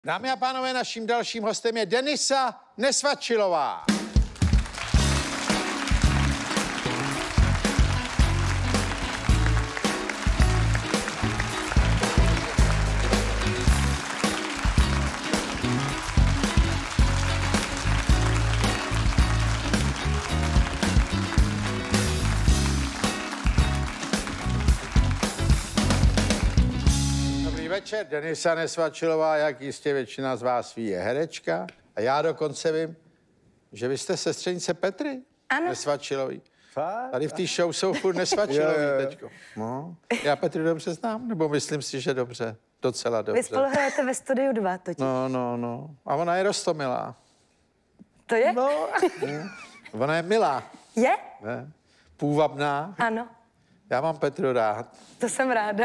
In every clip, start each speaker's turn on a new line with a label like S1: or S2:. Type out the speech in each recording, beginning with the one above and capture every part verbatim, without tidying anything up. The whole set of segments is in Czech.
S1: Dámy a pánové, naším dalším hostem je Denisa Nesvatčilová. Večer, Denisa Nesvatčilová, jak jistě většina z vás ví, je herečka. A já dokonce vím, že vy jste sestřenice Petry
S2: ano.
S1: Nesvatčilový. Tady v té show jsou furt Nesvatčilový teďko. No. Já Petru dobře znám, nebo myslím si, že dobře, docela dobře.
S2: Vy spolu hrajete ve Studiu dva totiž.
S1: No, no, no. A ona je roztomilá.
S2: To je?
S1: No. Ona je milá.
S2: Je?
S1: Ne? Půvabná.
S2: Ano.
S1: Já mám Petru rád.
S2: To jsem ráda.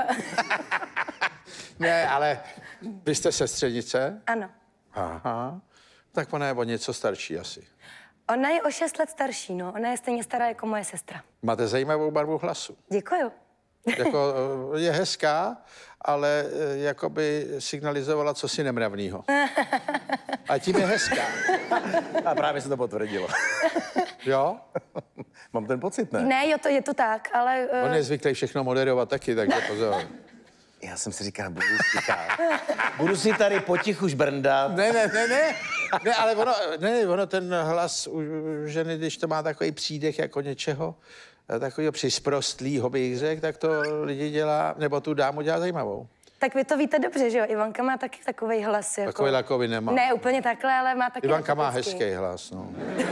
S1: Ne, ale vy jste sestřenice?
S2: Ano.
S1: Aha. Tak ona je o něco starší asi.
S2: Ona je o šest let starší, no. Ona je stejně stará jako moje sestra.
S1: Máte zajímavou barvu hlasu.
S2: Děkuju.
S1: Jako je hezká, ale jakoby signalizovala cosi nemravnýho. A tím je hezká.
S3: A právě se to potvrdilo.
S1: Jo?
S3: Mám ten pocit, ne?
S2: Ne, jo, to, je to tak, ale... Uh...
S1: On je zvyklý všechno moderovat taky, takže pozor.
S3: Já jsem si říkal, budu si, budu si tady potichu žbrndat.
S1: Ne, ne, ne, ne. Ne, ale ono, ne, ono ten hlas u ženy, když to má takový přídech jako něčeho, takového přisprostlýho bych řekl, tak to lidi dělá, nebo tu dámu dělá zajímavou.
S2: Tak vy to víte dobře, že jo? Ivanka má taky takovej hlas. Jako...
S1: Takový lakový nemá.
S2: Ne, úplně takhle, ale má taky...
S1: Ivanka má hezký hlas, no.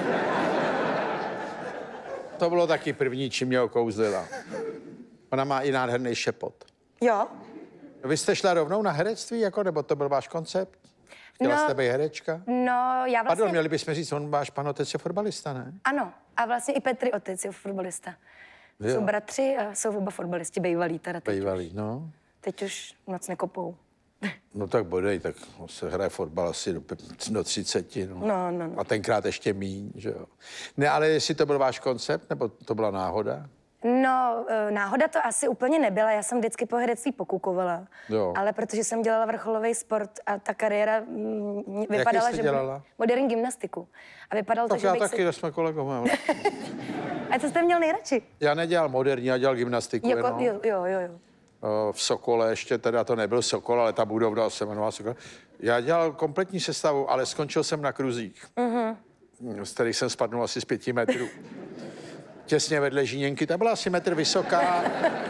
S1: To bylo taky první, čím mě okouzlila. Ona má i nádherný šepot.
S2: Jo.
S1: Vy jste šla rovnou na herectví, jako, nebo to byl váš koncept? Chtěla
S2: no,
S1: jste být herečka?
S2: No, já vlastně...
S1: Pardon, měli bychom říct, on váš pan otec je fotbalista, ne?
S2: Ano, a vlastně i Petry otec je fotbalista. Jo. Jsou bratři a jsou oba fotbalisti, bejvalí teda teď.
S1: Bejvalí, no.
S2: Teď už moc nekopou.
S1: No tak bodej, tak se hraje fotbal asi do, do třiceti, no.
S2: No, no, no.
S1: A tenkrát ještě míň, že jo. Ne, ale jestli to byl váš koncept, nebo to byla náhoda?
S2: No, náhoda to asi úplně nebyla. Já jsem vždycky po herectví pokukovala.
S1: Jo.
S2: Ale protože jsem dělala vrcholový sport a ta kariéra mm, vypadala,
S1: jste
S2: že...
S1: dělala?
S2: Moderní gymnastiku. A vypadalo
S1: tak
S2: to, že
S1: já
S2: bych
S1: taky,
S2: si...
S1: jsme kolegové.
S2: A co jste měl nejradši?
S1: Já nedělal moderní, já dělal gymnastiku
S2: jako,
S1: jenom.
S2: Jo, jo, jo. jo.
S1: V Sokole ještě, teda to nebyl Sokol, ale ta budova se jmenovala Sokol. Já dělal kompletní sestavu, ale skončil jsem na kruzích, mm-hmm. z kterých jsem spadnul asi z pěti metrů. Těsně vedle Žíněnky, ta byla asi metr vysoká,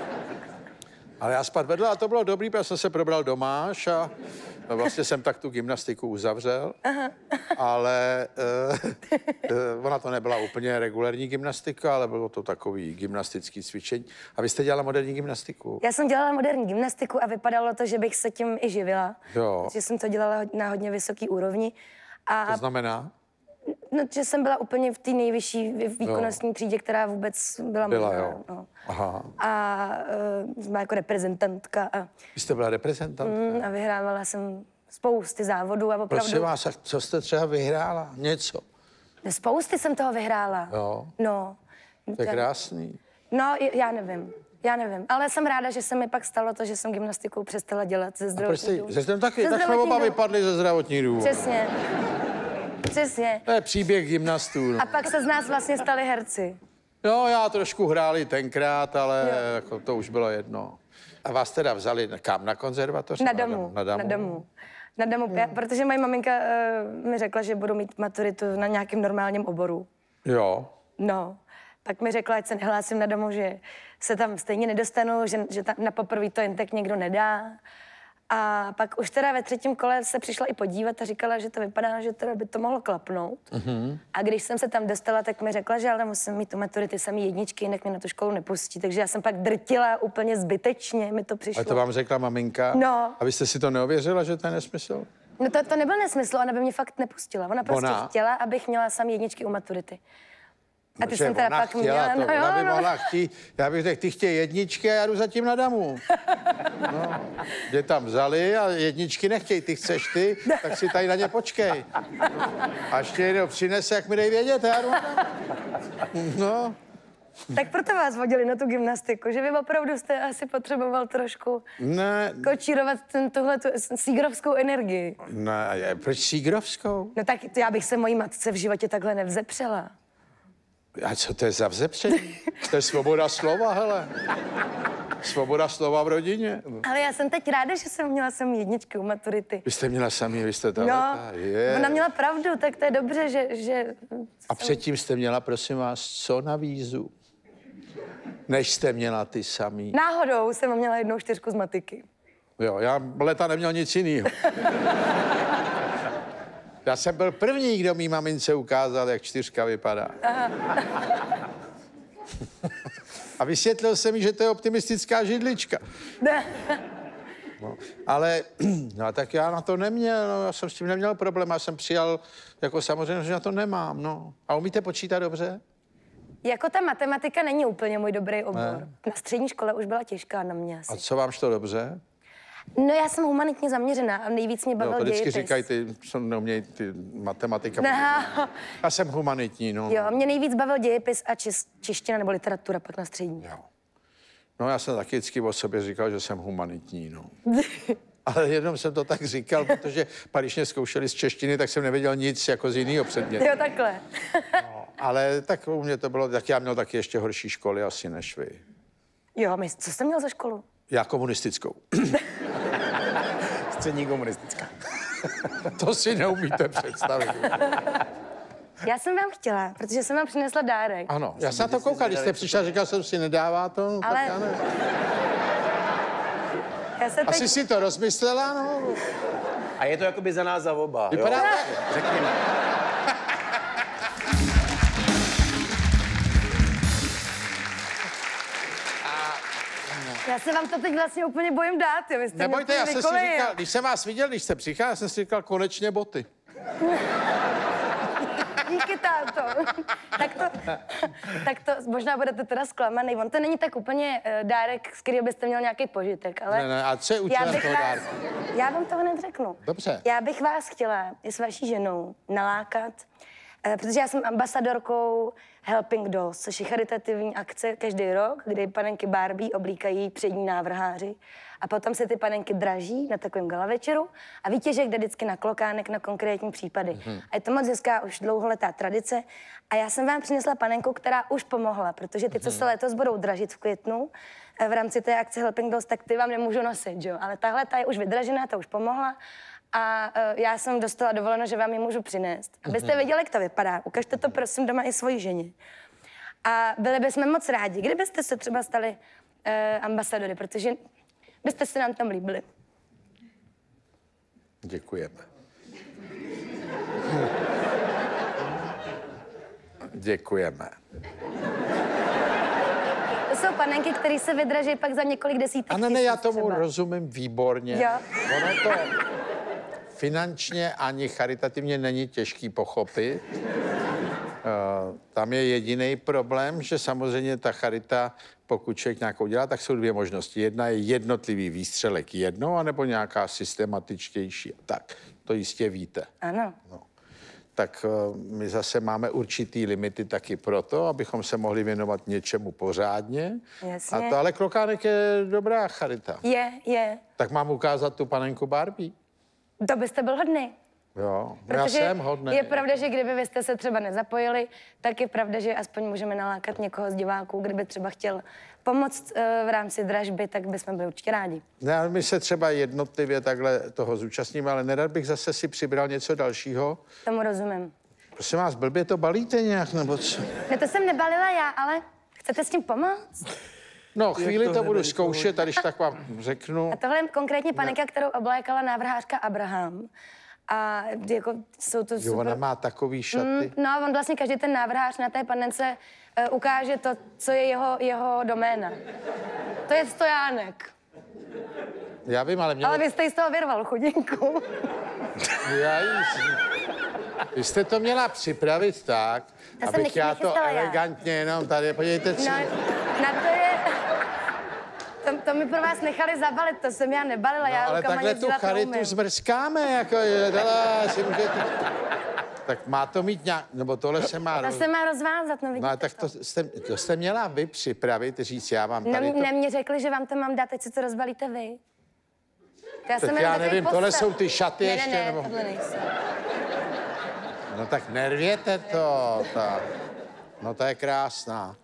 S1: ale já spadl vedle a to bylo dobrý, protože jsem se probral domáš a vlastně jsem tak tu gymnastiku uzavřel, aha. ale uh, uh, ona to nebyla úplně regulární gymnastika, ale bylo to takový gymnastický cvičení. A vy jste dělala moderní gymnastiku?
S2: Já jsem dělala moderní gymnastiku a vypadalo to, že bych se tím i živila.
S1: Jo.
S2: Že jsem to dělala na hodně vysoký úrovni. A
S1: to znamená?
S2: No, že jsem byla úplně v té nejvyšší výkonnostní jo. třídě, která vůbec byla,
S1: byla
S2: možná.
S1: Jo.
S2: No.
S1: Aha.
S2: A uh, byla jako reprezentantka. A,
S1: Vy jste byla reprezentantka?
S2: Mm, a vyhrávala jsem spousty závodů a opravdu...
S1: Prosím vás, co jste třeba vyhrála? Něco?
S2: Spousty jsem toho vyhrála.
S1: Jo.
S2: No.
S1: To je krásný.
S2: No, já nevím. Já nevím, ale jsem ráda, že se mi pak stalo to, že jsem gymnastiku přestala dělat ze zdravotních důvodů.
S1: Ze zdravotních taky, tak jsme oba vypadli ze zdravotních důvodů.
S2: Přesně. Přesně.
S1: To je příběh gymnastů. No.
S2: A pak se z nás vlastně stali herci.
S1: Jo, já trošku hráli tenkrát, ale jako to už bylo jedno. A vás teda vzali kam? Na konzervatoř?
S2: Na domu.
S1: Na domu.
S2: Na domu. Na domu, hmm. já, protože moje maminka uh, mi řekla, že budu mít maturitu na nějakém normálním oboru.
S1: Jo.
S2: No. Tak mi řekla, ať se nehlásím na domu, že se tam stejně nedostanu, že, že tam na poprvé to jen tak někdo nedá. A pak už teda ve třetím kole se přišla i podívat a říkala, že to vypadá, že teda by to mohlo klapnout. Mm-hmm. A když jsem se tam dostala, tak mi řekla, že ale musím mít tu maturity samý jedničky, jinak mě na tu školu nepustí. Takže já jsem pak drtila úplně zbytečně, mi to přišlo.
S1: A to vám řekla maminka?
S2: No.
S1: A vy jste si to neověřila, že to je nesmysl?
S2: No to, to nebyl nesmysl, ona by mě fakt nepustila. Ona prostě
S1: ona?
S2: chtěla, abych měla samý jedničky u maturity. A ty
S1: no,
S2: jsem teda
S1: ona
S2: pak
S1: chtěla
S2: měla,
S1: to,
S2: no,
S1: ona by
S2: no.
S1: mohla chtít, já bych řekl, ty chtějí jedničky a já jdu zatím na damu. No, mě tam vzali a jedničky nechtějí, ty chceš ty, tak si tady na ně počkej. Až tě někdo přinese, jak mi dej vědět, já jdu na damu. No,
S2: Tak proto vás vodili na tu gymnastiku, že vy opravdu jste asi potřeboval trošku
S1: Ne,
S2: kočírovat ten, tuhle tu sígrovskou energii.
S1: ne, proč sígrovskou?
S2: No tak já bych se mojí matce v životě takhle nevzepřela.
S1: A co to je za vzepření? To je svoboda slova, hele. Svoboda slova v rodině.
S2: Ale já jsem teď ráda, že jsem měla sem jedničky u maturity.
S1: Vy jste měla sami, vy jste ta
S2: No,
S1: leta. Je.
S2: ona měla pravdu, tak to je dobře, že... že...
S1: A předtím jste měla, prosím vás, co na vízu? Než jste měla ty samý.
S2: Náhodou jsem měla jednou čtyřku z matiky.
S1: Jo, já leta neměl nic jiného. Já jsem byl první, kdo mý mamince ukázal, jak čtyřka vypadá. Aha. A vysvětlil jsem jí, že to je optimistická židlička. No, ale, no tak já na to neměl, no, já jsem s tím neměl problém, já jsem přijal, jako samozřejmě, že na to nemám, no. A umíte počítat dobře?
S2: Jako ta matematika není úplně můj dobrý obor.
S1: Ne.
S2: Na střední škole už byla těžká na mě asi.
S1: A co vám šlo dobře?
S2: No já jsem humanitně zaměřená a nejvíc mě
S1: No,
S2: bavil
S1: to vždycky
S2: dějepis.
S1: říkají, ty, co neumějí ty matematika.
S2: No.
S1: Já jsem humanitní, no.
S2: Jo, mě nejvíc bavil dějepis a čes, čeština nebo literatura pak na střední.
S1: Jo. No já jsem taky vždycky o sobě říkal, že jsem humanitní, no. Ale jenom jsem to tak říkal, protože pak, když mě zkoušeli z češtiny, tak jsem nevěděl nic jako z jiného předmětu.
S2: Jo, takhle.
S1: No, ale tak u mě to bylo, tak já měl taky ještě horší školy asi než vy.
S2: Jo, my, co jste měl za školu?
S1: Já komunistickou.
S3: Střední komunistická.
S1: To si neumíte představit.
S2: Já jsem vám chtěla, protože jsem vám přinesla dárek.
S1: Ano, já jsem na to koukal, když jste přišel, říkal jsem si, nedává to, no,
S2: Ale-
S1: tak já ne.
S2: Já se teď...
S1: Asi si to rozmyslela, no.
S3: A je to jakoby za nás za oba,
S1: Vypadá
S3: jo?
S1: to?
S3: Řekněme.
S2: Já se vám to teď vlastně úplně bojím dát, jo. Vy jste mě
S1: Nebojte,
S2: úplně
S1: já jsem si
S2: vykolejil.
S1: říkal, když jsem vás viděl, když jste přišel, já jsem si říkal, konečně boty.
S2: Díky, táto. tak, to, tak to možná budete teda zklamaný. On to není tak úplně uh, dárek, z kterého byste měl nějaký požitek, ale...
S1: Ne, ne, a co je
S2: já
S1: účelem
S2: bych
S1: toho
S2: vás,
S1: dárku?
S2: Já vám toho hned řeknu.
S1: Dobře.
S2: Já bych vás chtěla i s vaší ženou nalákat, uh, protože já jsem ambasadorkou Helping Dolls, což je charitativní akce každý rok, kdy panenky Barbie oblíkají přední návrháři a potom se ty panenky draží na takovém gala večeru a vítěžek jde vždycky na klokánek na konkrétní případy. Mm-hmm. A je to moc hezká už dlouholetá tradice a já jsem vám přinesla panenku, která už pomohla, protože ty, co se letos budou dražit v květnu v rámci té akce Helping Dolls, tak ty vám nemůžu nosit, jo? Ale tahle ta je už vydražená, ta už pomohla. A uh, já jsem dostala dovoleno, že vám ji můžu přinést. Abyste věděli, jak to vypadá. Ukažte to prosím doma i svojí ženě. A byli bychom moc rádi, kdybyste se třeba stali uh, ambasadory, protože byste se nám tam líbili.
S1: Děkujeme. Děkujeme.
S2: To jsou panenky, které se vydraží pak za několik desítek
S1: A ne, ne, já tomu
S2: třeba.
S1: rozumím výborně.
S2: Jo.
S1: Ono to finančně ani charitativně není těžký pochopit. Uh, tam je jediný problém, že samozřejmě ta charita, pokud člověk nějakou dělá, tak jsou dvě možnosti. Jedna je jednotlivý výstřelek jednou, anebo nějaká systematičtější. Tak, to jistě víte.
S2: Ano.
S1: No. Tak uh, my zase máme určitý limity taky proto, abychom se mohli věnovat něčemu pořádně.
S2: Jasně.
S1: A to ale klokánek je dobrá charita.
S2: Je, je.
S1: Tak mám ukázat tu panenku Barbie?
S2: To byste byl hodný.
S1: Jo, já
S2: Protože
S1: jsem hodný.
S2: je pravda, že kdyby vy jste se třeba nezapojili, tak je pravda, že aspoň můžeme nalákat někoho z diváků, kdyby třeba chtěl pomoct uh, v rámci dražby, tak bychom byli určitě rádi.
S1: Ne, my se třeba jednotlivě takhle toho zúčastníme, ale nerad bych zase si přibral něco dalšího.
S2: Tomu rozumím.
S1: Prosím vás, blbě to balíte nějak, nebo co?
S2: Ne, to jsem nebalila já, ale chcete s tím pomoct?
S1: No, chvíli
S3: to
S1: to budu
S3: nebude
S1: zkoušet, a když tak vám řeknu.
S2: A tohle je konkrétně panenka, kterou oblékala návrhářka Abraham. A jako jsou to
S1: Jo,
S2: super...
S1: ona má takový šaty.
S2: Mm, no a on vlastně každý ten návrhář na té panence uh, ukáže to, co je jeho, jeho doména. To je stojánek.
S1: Já vím, ale mě...
S2: Ale vy jste ji z toho vyrval, chudinku.
S1: Já jí... Vy jste to měla připravit tak,
S2: Já jsem
S1: abych
S2: nechy-
S1: já to
S2: nechystala já.
S1: elegantně jenom tady, podívejte, co...
S2: No, na to je... To, to mi pro vás nechali zabalit, to jsem já nebalila,
S1: No,
S2: já
S1: ale
S2: rukama
S1: takhle
S2: nic
S1: tu
S2: dělat
S1: charitu
S2: neumím.
S1: zmrskáme, jako je, dala, si můžete... Tak má to mít nějak, nebo tohle se má...
S2: To se má rozvázat, no vidíte
S1: No, tak to jste, to jste měla vy připravit, říct, já vám tady
S2: No,
S1: to...
S2: ne, mě řekli, že vám to mám dát, teď si to rozbalíte vy. To já
S1: Tak
S2: jsem
S1: já
S2: jenom takový
S1: nevím, tohle
S2: postel.
S1: jsou ty šaty
S2: ne,
S1: ještě,
S2: Ne, ne,
S1: nebo-
S2: tohle nejsou.
S1: No tak nervěte to, ta. No to je krásná.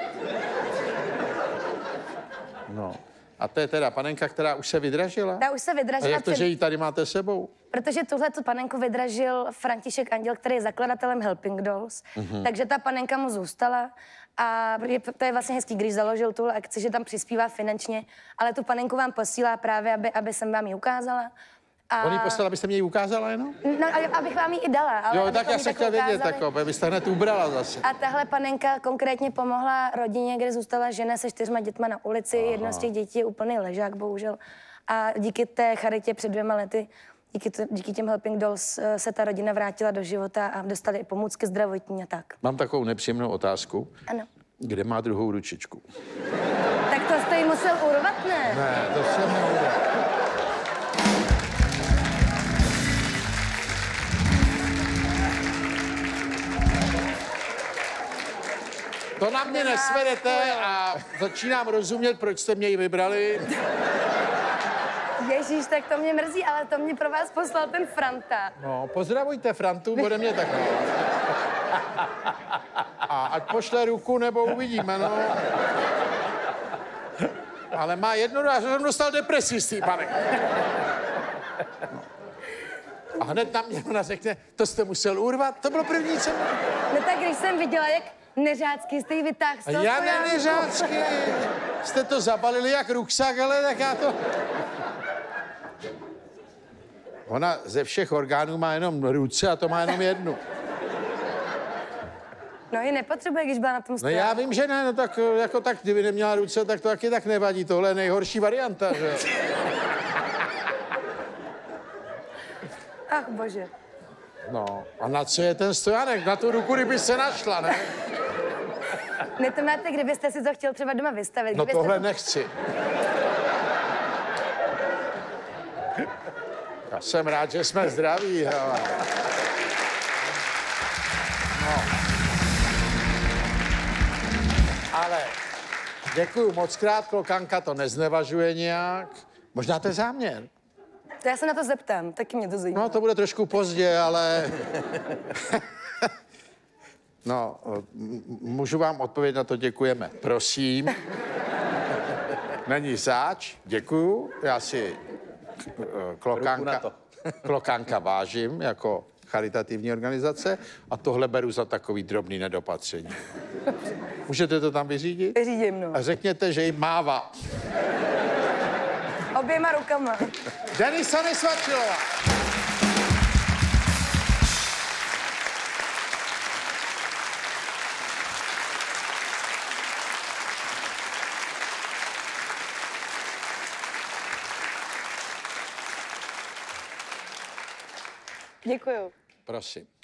S1: No. A to je teda panenka, která už se vydražila?
S2: Ta už se
S1: A
S2: vydražila,
S1: jak to,
S2: před...
S1: že ji tady máte sebou?
S2: protože tuhle tu panenku vydražil František Anděl, který je zakladatelem Helping Dolls, mm-hmm. takže ta panenka mu zůstala a je, to je vlastně hezký, když založil tuhle akci, že tam přispívá finančně, ale tu panenku vám posílá právě, aby, aby jsem vám ji ukázala. A...
S1: On ji poslal, abyste mě ji ukázala jenom?
S2: No, ale abych vám ji i dala. Ale
S1: Jo,
S2: abychom
S1: tak já
S2: ji
S1: jsem
S2: takhle
S1: chtěl vědět,
S2: ukázali.
S1: tak byste hned ubrala zase.
S2: A tahle panenka konkrétně pomohla rodině, kde zůstala žena se čtyřma dětma na ulici. Aha. Jedno z těch dětí je úplný ležák, bohužel. A díky té charitě před dvěma lety, díky, to, díky těm Helping Dolls eh, se ta rodina vrátila do života a dostali i pomůcky zdravotní a tak.
S1: Mám takovou nepříjemnou otázku.
S2: Ano.
S1: Kde má druhou ručičku?
S2: Tak to jste jí musel urvat, ne?
S1: Ne, to jsem neudělal. To na mě nesvedete a začínám rozumět, proč jste mě ji vybrali.
S2: Ježíš, tak to mě mrzí, ale to mě pro vás poslal ten Franta.
S1: No, pozdravujte Frantu, bude mě tak. A ať pošle ruku, nebo uvidíme, no. Ale má jedno, já jsem dostal depresi z té pane. No. A hned na mě ona řekne, to jste musel urvat, to bylo první, co...
S2: No tak když jsem viděla, jak neřácky jste jí vytáhl z
S1: A
S2: toho
S1: já
S2: stojáku.
S1: ne, neřácky. Jste to zabalili jak ruksak, ale tak já to... Ona ze všech orgánů má jenom ruce a to má jenom jednu.
S2: No ji nepotřebuje, když byla na tom
S1: No
S2: stojáku.
S1: já vím, že ne, no tak jako tak, kdyby neměla ruce, tak to taky tak nevadí. Tohle je nejhorší varianta, že jo?
S2: Ach bože.
S1: No, a na co je ten stojánek? Na tu ruku, kdyby se našla, ne?
S2: Ne, to máte, kdybyste si to chtěl třeba doma vystavit.
S1: No
S2: kdybyste
S1: tohle
S2: to...
S1: nechci. Já jsem rád, že jsme zdraví, hele. No. Ale děkuju moc krát, klokanka to neznevažuje nějak. Možná to je záměr.
S2: To já se na to zeptám, taky mě to zajímá.
S1: No, to bude trošku pozdě, ale... No, m- můžu vám odpovědět na to, děkujeme. Prosím. Není záč, děkuju. Já si eh, klokánka, klokánka vážím jako charitativní organizace a tohle beru za takový drobný nedopatření. Můžete to tam vyřídit?
S2: Vyřídím, no.
S1: A řekněte, že jí mává.
S2: Oběma rukama.
S1: Denisa Nesvačilová.
S2: Děkuju.
S1: Prosím.